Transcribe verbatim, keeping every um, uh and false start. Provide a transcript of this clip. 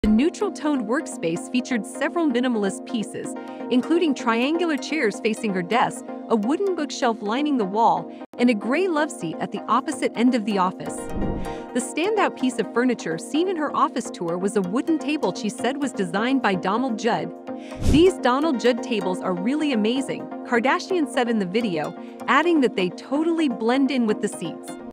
The neutral-toned workspace featured several minimalist pieces, including triangular chairs facing her desk, a wooden bookshelf lining the wall, and a gray love seat at the opposite end of the office. The standout piece of furniture seen in her office tour was a wooden table she said was designed by Donald Judd. "These Donald Judd tables are really amazing," Kardashian said in the video, adding that they totally blend in with the seats.